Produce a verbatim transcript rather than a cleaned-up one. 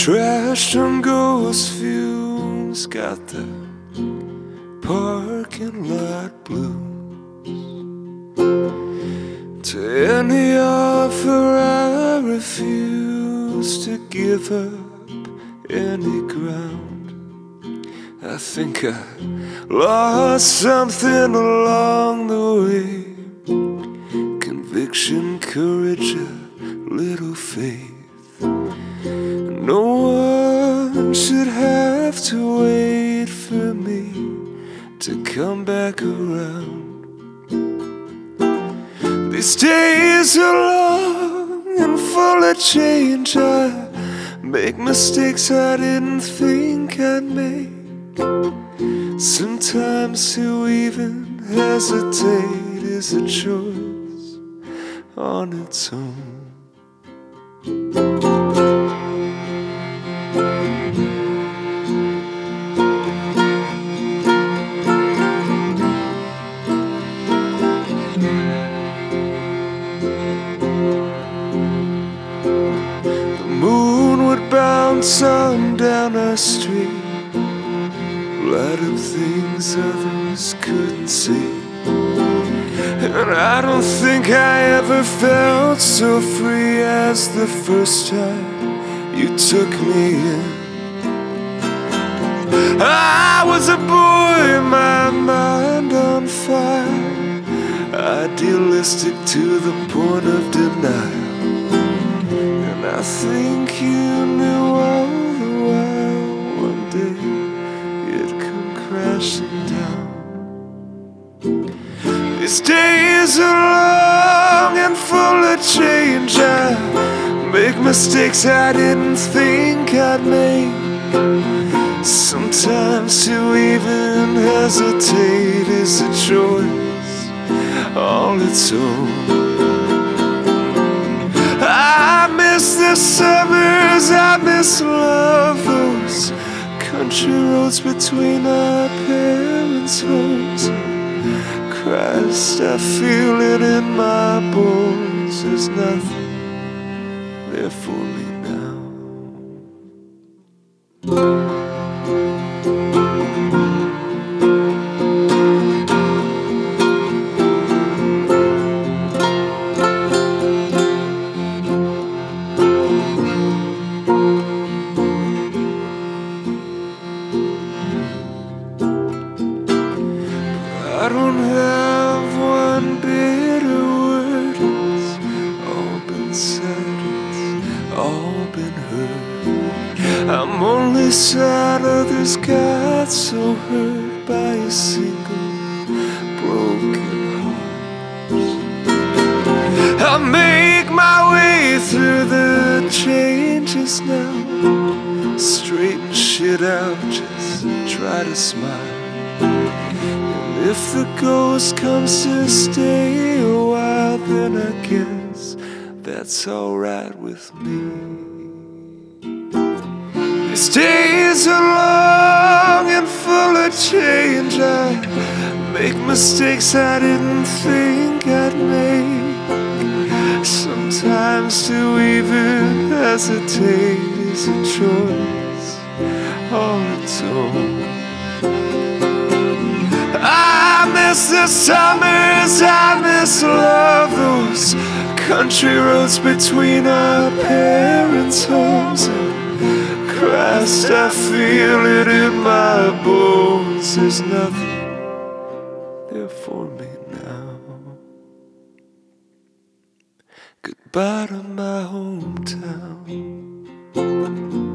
Trashed on ghost fumes, got the parking lot blues. To any offer I refuse to give up any ground. I think I lost something along the way. Conviction, courage, a little faith. No one should have to wait for me to come back around. These days are long and full of change. I make mistakes I didn't think I'd make. Sometimes to even hesitate is a choice on its own. The moon would bounce on down our street, light up things others couldn't see. And I don't think I ever felt so free as the first time you took me in. I was a boy, my mind on fire, idealistic to the point of denial. And I think you knew all the while one day it'd come crashing down. These days are long and full of change. I make mistakes I didn't think I'd make. Sometimes to even hesitate is a choice all its own. I miss the summers, I miss love, those country roads between our parents' homes. Christ, I feel it in my bones. There's nothing there for me now. I don't have one bitter word. It's all been said, it's all been heard. I'm only sad others got so hurt by a single broken heart. I'll make my way through the changes now, straighten shit out, just try to smile. If the ghost comes to stay a while, then I guess that's alright with me. These days are long and full of change. I make mistakes I didn't think I'd make. Sometimes to even hesitate is a choice on its own. I miss the summers, I miss love, those country roads between our parents' homes. And Christ, I feel it in my bones. There's nothing there for me now. Goodbye to my hometown.